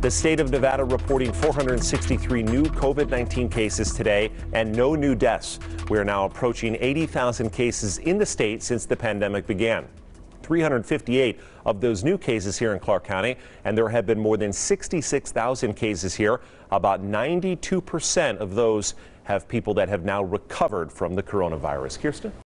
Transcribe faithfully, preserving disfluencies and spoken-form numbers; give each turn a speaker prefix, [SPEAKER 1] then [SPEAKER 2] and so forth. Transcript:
[SPEAKER 1] The state of Nevada reporting four hundred sixty-three new COVID nineteen cases today and no new deaths. We are now approaching eighty thousand cases in the state since the pandemic began. three hundred fifty-eight of those new cases here in Clark County, and there have been more than sixty-six thousand cases here. About ninety-two percent of those have people that have now recovered from the coronavirus. Kirsten?